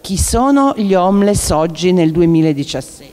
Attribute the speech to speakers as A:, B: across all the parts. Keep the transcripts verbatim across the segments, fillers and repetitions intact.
A: chi sono gli homeless oggi nel duemiladiciassette?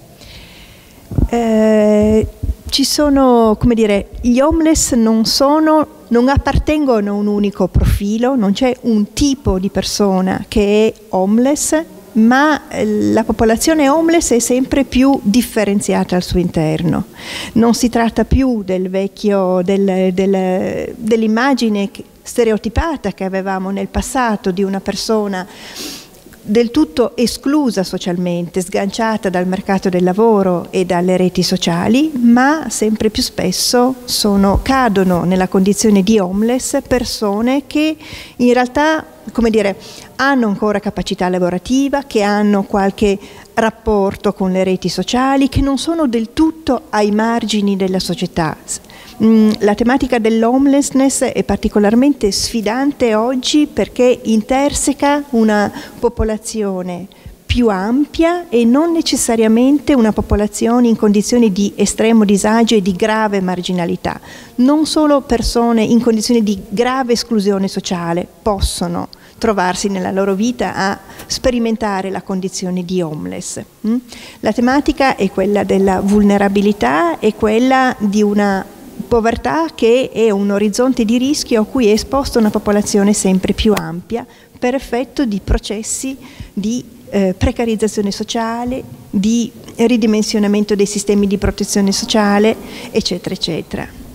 B: Eh, ci sono, come dire, gli homeless non sono, non appartengono a un unico profilo, non c'è un tipo di persona che è homeless, ma la popolazione homeless è sempre più differenziata al suo interno. Non si tratta più del vecchio, del, del, dell'immagine stereotipata che avevamo nel passato di una persona del tutto esclusa socialmente, sganciata dal mercato del lavoro e dalle reti sociali, ma sempre più spesso sono, cadono nella condizione di homeless persone che in realtà, come dire, hanno ancora capacità lavorativa, che hanno qualche rapporto con le reti sociali, che non sono del tutto ai margini della società. La tematica dell'homelessness è particolarmente sfidante oggi perché interseca una popolazione più ampia e non necessariamente una popolazione in condizioni di estremo disagio e di grave marginalità. Non solo persone in condizioni di grave esclusione sociale possono trovarsi nella loro vita a sperimentare la condizione di homeless. La tematica è quella della vulnerabilità e quella di una povertà che è un orizzonte di rischio a cui è esposta una popolazione sempre più ampia per effetto di processi di eh, precarizzazione sociale, di ridimensionamento dei sistemi di protezione sociale, eccetera, eccetera.